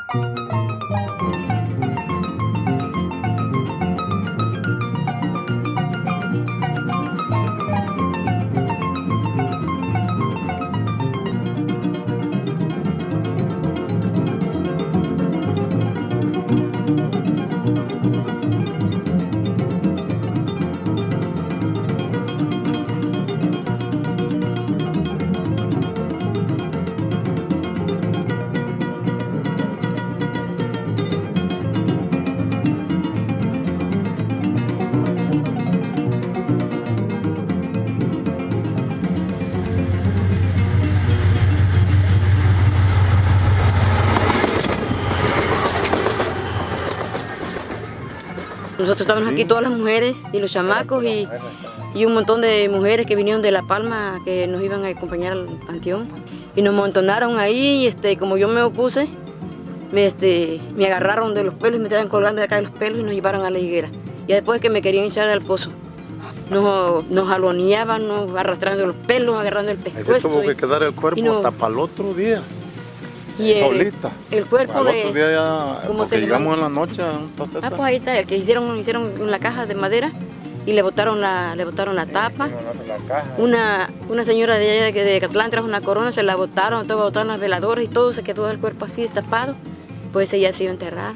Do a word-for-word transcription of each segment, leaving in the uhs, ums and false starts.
Nosotros estábamos aquí todas las mujeres y los chamacos y, y un montón de mujeres que vinieron de La Palma que nos iban a acompañar al panteón. Y nos amontonaron ahí y este, como yo me opuse, me, este, me agarraron de los pelos y me traían colgando de acá de los pelos y nos llevaron a la higuera. Y después que me querían echar al pozo, nos, nos jaloneaban, nos arrastrando los pelos, agarrando el pescuezo. Tuvo que quedar el cuerpo no, hasta para el otro día. Y el, solita. El cuerpo al de... otro día ya, porque llegamos en la noche a un Ah, pues ahí está, el que hicieron, hicieron una caja de madera y le botaron la, le botaron la tapa. Una, una señora de allá de, de Catlán trajo una corona, se la botaron, todo botaron las veladoras y todo, se quedó el cuerpo así destapado. Pues ella se iba a enterrar.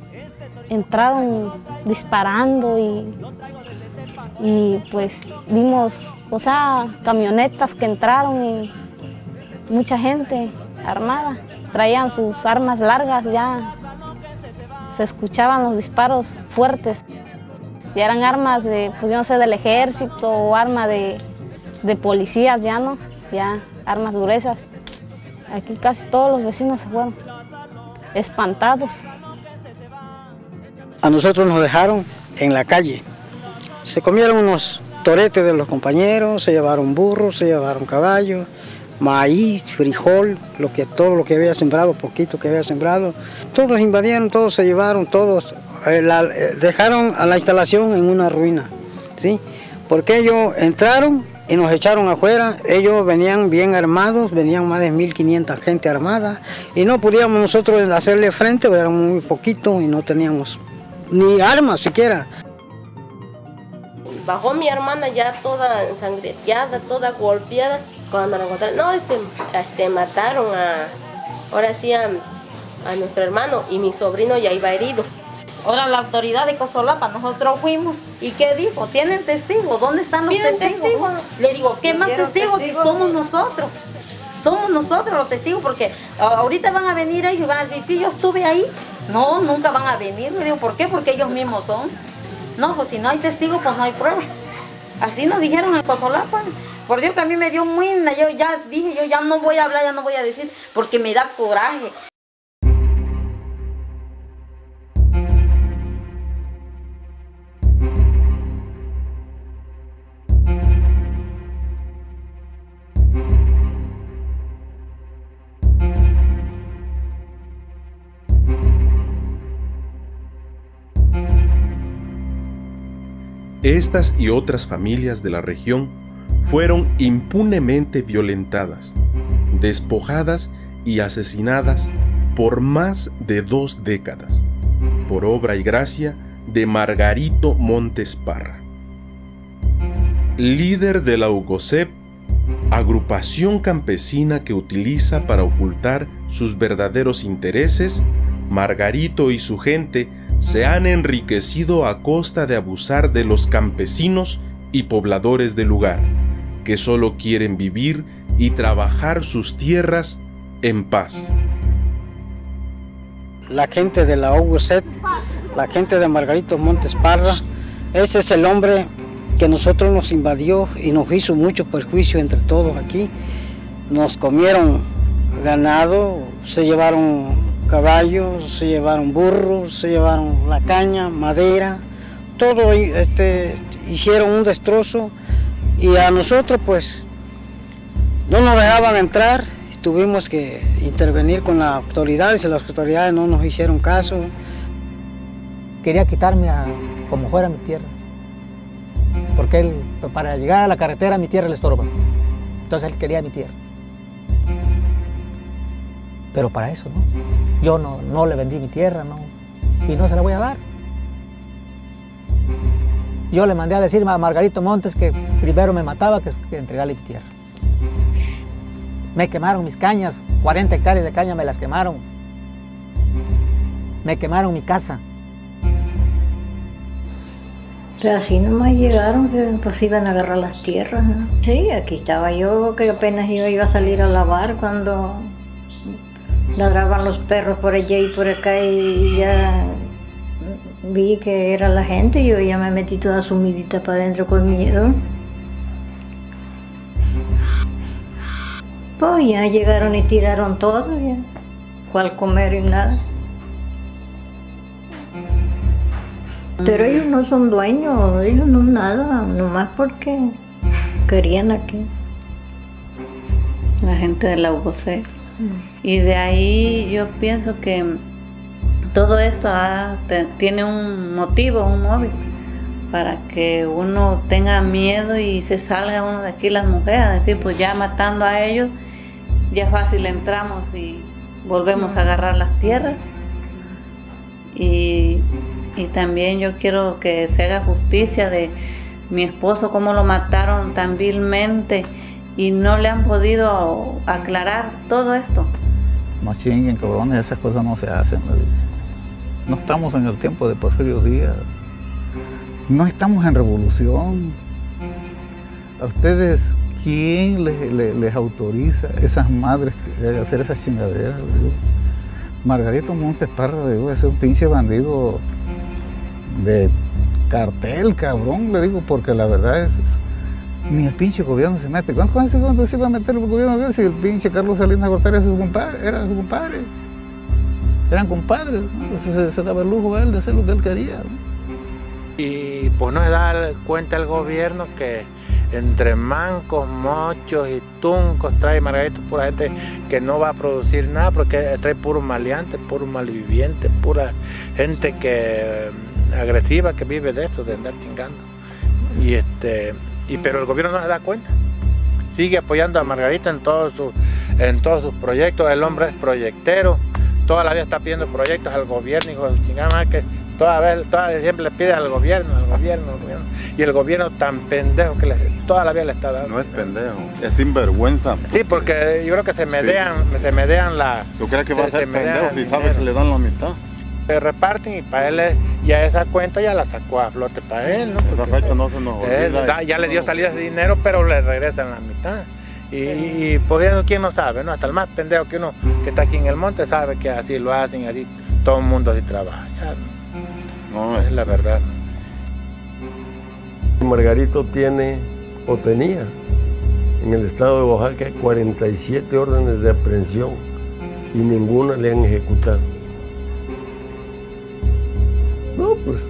Entraron disparando y, y pues vimos, o sea, camionetas que entraron y mucha gente armada. Traían sus armas largas, ya se escuchaban los disparos fuertes. Ya eran armas de, pues yo no sé, del ejército o arma de, de policías, ya no, ya armas gruesas. Aquí casi todos los vecinos se fueron espantados. A nosotros nos dejaron en la calle. Se comieron unos toretes de los compañeros, se llevaron burros, se llevaron caballos, maíz, frijol, lo que, todo lo que había sembrado, poquito que había sembrado. Todos invadieron, todos se llevaron, todos eh, la, eh, dejaron a la instalación en una ruina, ¿sí? Porque ellos entraron y nos echaron afuera. Ellos venían bien armados, venían más de mil quinientas gente armada y no podíamos nosotros hacerle frente, éramos muy poquito y no teníamos ni armas siquiera. Bajó mi hermana ya toda ensangrentada, toda golpeada. Cuando la encontraron, no, se, este, mataron a, ahora sí a, a nuestro hermano y mi sobrino ya iba herido. Ahora la autoridad de Cozolapa, nosotros fuimos, ¿y qué dijo? ¿Tienen testigos? ¿Dónde están los testigos? testigos? Le digo, ¿qué más testigos, testigos si somos nosotros? Somos nosotros los testigos, porque ahorita van a venir ellos y van a decir, sí, yo estuve ahí. No, nunca van a venir. Le digo, ¿por qué? Porque ellos mismos son. No, pues si no hay testigos, pues no hay prueba. Así nos dijeron en Cozolapa. Por Dios que a mí me dio muy... Yo ya dije, yo ya no voy a hablar, ya no voy a decir, porque me da coraje. Estas y otras familias de la región fueron impunemente violentadas, despojadas y asesinadas por más de dos décadas, por obra y gracia de Margarito Montes Parra. Líder de la UGOCEP, agrupación campesina que utiliza para ocultar sus verdaderos intereses, Margarito y su gente se han enriquecido a costa de abusar de los campesinos y pobladores del lugar, que solo quieren vivir y trabajar sus tierras en paz. La gente de la UGOCEP, la gente de Margarito Montes Parra, ese es el hombre que nosotros nos invadió y nos hizo mucho perjuicio entre todos aquí. Nos comieron ganado, se llevaron caballos, se llevaron burros, se llevaron la caña, madera, todo este, hicieron un destrozo y a nosotros pues no nos dejaban entrar, tuvimos que intervenir con las autoridades y las autoridades no nos hicieron caso. Quería quitarme a, como fuera mi tierra, porque él para llegar a la carretera mi tierra le estorba, entonces él quería mi tierra, pero para eso no. yo no, no le vendí mi tierra, no, y no se la voy a dar. Yo le mandé a decir a Margarito Montes que primero me mataba que, que entregarle mi tierra. Me quemaron mis cañas, cuarenta hectáreas de caña me las quemaron. Me quemaron mi casa. O sea, así nomás llegaron que pues iban a agarrar las tierras, ¿no? Sí, aquí estaba yo que apenas yo iba a salir a lavar cuando ladraban los perros por allá y por acá y ya vi que era la gente y yo ya me metí toda sumidita para adentro con miedo. Pues ya llegaron y tiraron todo, ya. Cuál comer y nada. Pero ellos no son dueños, ellos no nada, nomás porque querían aquí. La gente de la U B C. Y de ahí yo pienso que todo esto ah, te, tiene un motivo, un móvil, para que uno tenga miedo y se salga uno de aquí, las mujeres, a decir, pues ya matando a ellos, ya fácil entramos y volvemos a agarrar las tierras. Y, y también yo quiero que se haga justicia de mi esposo, cómo lo mataron tan vilmente y no le han podido aclarar todo esto. No chinguen, cabrones, esas cosas no se hacen. No estamos en el tiempo de Porfirio Díaz. No estamos en revolución. A ustedes, ¿quién les, les, les autoriza a esas madres a hacer esas chingaderas? Digo? Margarito Montes Parra, digo, es un pinche bandido de cartel, cabrón, le digo, porque la verdad es eso. Ni el pinche gobierno se mete. ¿Cuándo se iba a meter el gobierno? Si el pinche Carlos Salinas Gortari era su compadre, era su compadre. Eran compadres, ¿no? se, se daba el lujo a él de hacer lo que él quería, ¿no? Y pues no se da cuenta el gobierno que entre mancos, mochos y tuncos trae Margarito pura gente que no va a producir nada porque trae puros maleantes, puros malvivientes, pura gente que agresiva que vive de esto, de andar chingando. Y este, y, pero el gobierno no se da cuenta. Sigue apoyando a Margarito en todos sus, en todos sus proyectos. El hombre es proyectero. Toda la vida está pidiendo proyectos al gobierno, hijo de chingada madre, que toda vez, toda vez siempre le pide al gobierno, al gobierno, al gobierno. Y el gobierno tan pendejo que le, toda la vida le está dando. No es pendejo, es sinvergüenza. Sí, porque yo creo que se medean, sí. se medean la... ¿Tú crees que va a ser pendejo si sabe que le dan la mitad? Se reparten y para él, ya esa cuenta ya la sacó a flote para él, ¿no? Esa fecha no se nos olvida. Él, ya le dio salida de dinero, pero le regresan la mitad. Y, y, y pudiendo, quién no sabe, ¿no? Hasta el más pendejo que uno que está aquí en el monte sabe que así lo hacen, así todo el mundo así trabaja. Ya, no, es la verdad. Margarito tiene, o tenía, en el estado de Oaxaca cuarenta y siete órdenes de aprehensión y ninguna le han ejecutado. No, pues...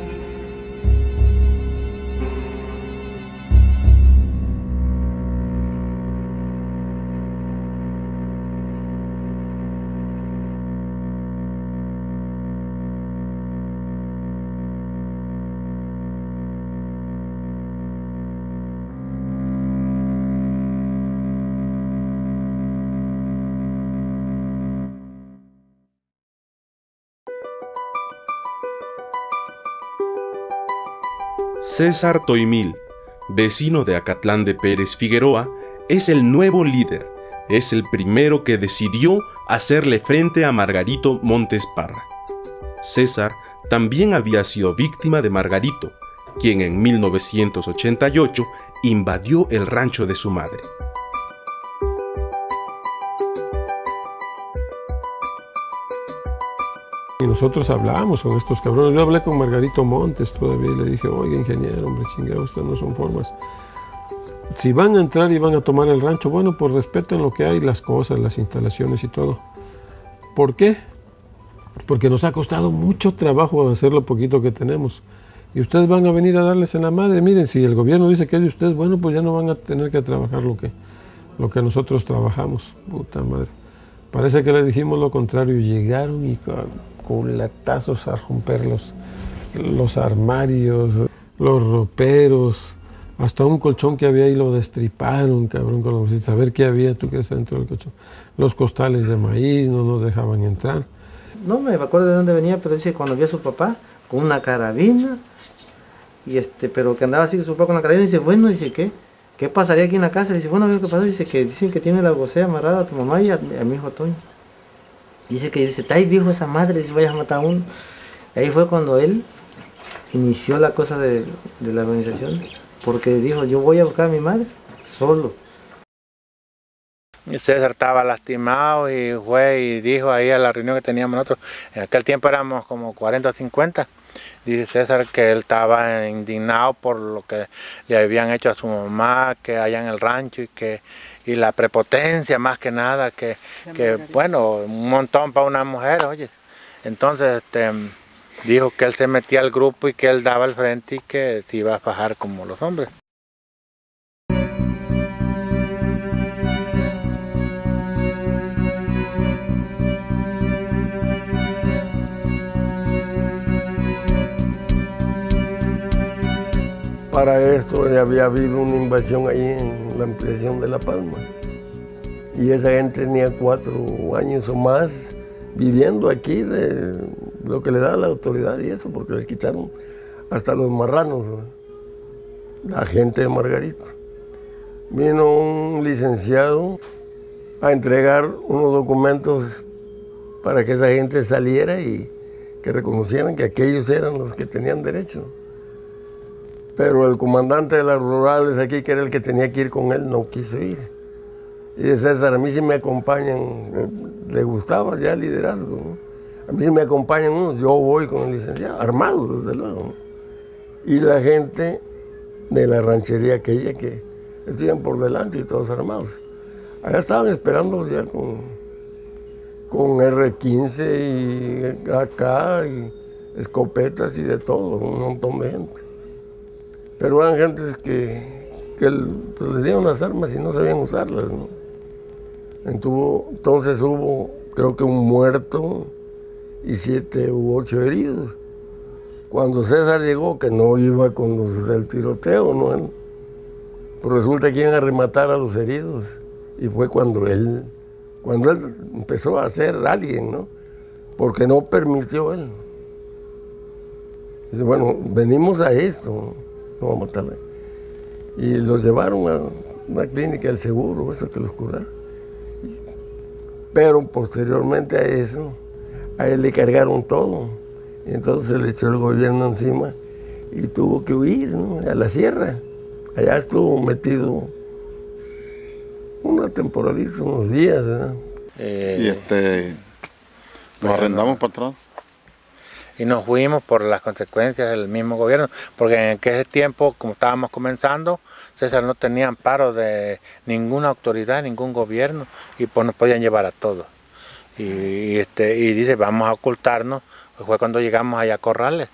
César Toimil, vecino de Acatlán de Pérez Figueroa, es el nuevo líder. Es el primero que decidió hacerle frente a Margarito Montes Parra. César también había sido víctima de Margarito, quien en mil novecientos ochenta y ocho invadió el rancho de su madre. Y nosotros hablábamos con estos cabrones. Yo hablé con Margarito Montes todavía y le dije, oiga, ingeniero, hombre, chingado, estas no son formas. Si van a entrar y van a tomar el rancho, bueno, pues respeten lo que hay, las cosas, las instalaciones y todo. ¿Por qué? Porque nos ha costado mucho trabajo hacer lo poquito que tenemos. Y ustedes van a venir a darles en la madre. Miren, si el gobierno dice que es de ustedes, bueno, pues ya no van a tener que trabajar lo que, lo que nosotros trabajamos. Puta madre. Parece que les dijimos lo contrario. Llegaron y culatazos a romper los, los armarios, los roperos, hasta un colchón que había ahí lo destriparon, cabrón, con los, a ver qué había, tú crees, dentro del colchón. Los costales de maíz no nos dejaban entrar. no me acuerdo de dónde venía, pero dice cuando vio a su papá con una carabina, y este, pero que andaba así su papá con la carabina, dice, bueno, dice, ¿qué? ¿Qué pasaría aquí en la casa? Dice, bueno, ¿qué pasó? Dice que dicen que tiene la bocea amarrada a tu mamá y a, a mi hijo Toño. Dice que dice, está ahí viejo esa madre, dice, vayas a matar a uno. Y ahí fue cuando él inició la cosa de, de la organización, porque dijo, yo voy a buscar a mi madre solo. Y César estaba lastimado y fue y dijo ahí a la reunión que teníamos nosotros, en aquel tiempo éramos como cuarenta o cincuenta, dice César que él estaba indignado por lo que le habían hecho a su mamá, que allá en el rancho, y que y la prepotencia más que nada, que, que bueno, un montón para una mujer, oye. Entonces este, dijo que él se metía al grupo y que él daba el frente y que se iba a fajar como los hombres. Para esto ya había habido una invasión ahí en la ampliación de La Palma. Y esa gente tenía cuatro años o más viviendo aquí de lo que le da la autoridad y eso, porque les quitaron hasta los marranos, ¿no? La gente de Margarito. Vino un licenciado a entregar unos documentos para que esa gente saliera y que reconocieran que aquellos eran los que tenían derecho. Pero el comandante de las rurales aquí, que era el que tenía que ir con él, no quiso ir. Y de César, a mí sí me acompañan, le gustaba ya el liderazgo, ¿no? A mí sí me acompañan unos, yo voy con el licenciado, armado desde luego, ¿no? Y la gente de la ranchería aquella que estuvieron por delante y todos armados. Allá estaban esperando ya con, con erre quince y A K y escopetas y de todo, un montón de gente. Pero eran gentes que, que pues, les dieron las armas y no sabían usarlas, ¿no? Entonces hubo, creo que un muerto y siete u ocho heridos. Cuando César llegó, que no iba con los del tiroteo, ¿no? Pues resulta que iban a rematar a los heridos. Y fue cuando él, cuando él empezó a ser alguien, ¿no? Porque no permitió él. Dice, bueno, venimos a esto, ¿no? No vamos a matarle. Y los llevaron a una clínica del seguro, eso que los curaba. Pero posteriormente a eso, a él le cargaron todo. Y entonces se le echó el gobierno encima y tuvo que huir, ¿no? A la sierra. Allá estuvo metido una temporadita, unos días, ¿verdad? Eh, y este, nos arrendamos para atrás. Y nos fuimos por las consecuencias del mismo gobierno, porque en aquel tiempo, como estábamos comenzando, César no tenía amparo de ninguna autoridad, ningún gobierno, y pues nos podían llevar a todos. Y, y, este, y dice, vamos a ocultarnos, pues fue cuando llegamos allá a Corrales.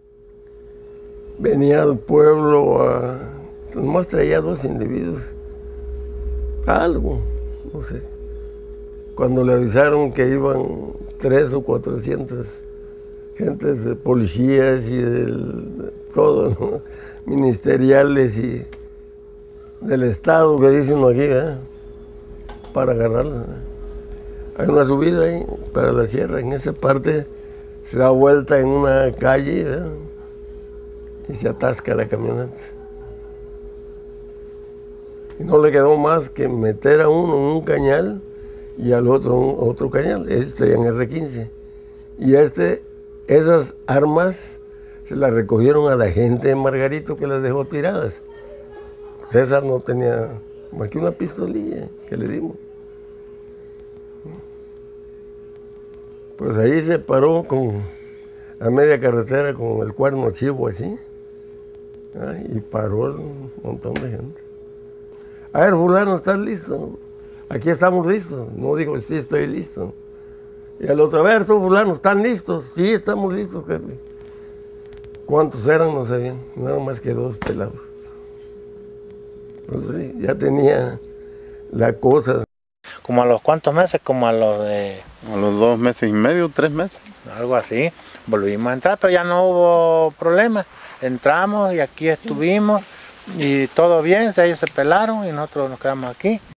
Venía al pueblo, a, nomás traía dos individuos, algo, no sé. Cuando le avisaron que iban tres o cuatrocientas gentes de policías y de todo, ¿no? Ministeriales y del Estado, que dice uno aquí, ¿eh? Para agarrarla. Hay una subida ahí para la sierra, en esa parte se da vuelta en una calle, ¿eh? Y se atasca la camioneta. Y no le quedó más que meter a uno en un cañal y al otro un, otro cañal, este en erre quince. Y este esas armas se las recogieron a la gente de Margarito que las dejó tiradas. César no tenía más que una pistolilla que le dimos. Pues ahí se paró con, a media carretera con el cuerno chivo así. Y paró un montón de gente. A ver, fulano, ¿estás listo? Aquí estamos listos. No dijo, sí, estoy listo. Y al otro, a ver, tú, fulano, ¿están listos? Sí, estamos listos, jefe. ¿Cuántos eran? No sabían. No eran más que dos pelados. Entonces, ya tenía la cosa. ¿Como a los cuántos meses? Como a los de... A los dos meses y medio, tres meses. Algo así. Volvimos a entrar, pero ya no hubo problema. Entramos y aquí estuvimos y todo bien. Ellos se pelaron y nosotros nos quedamos aquí.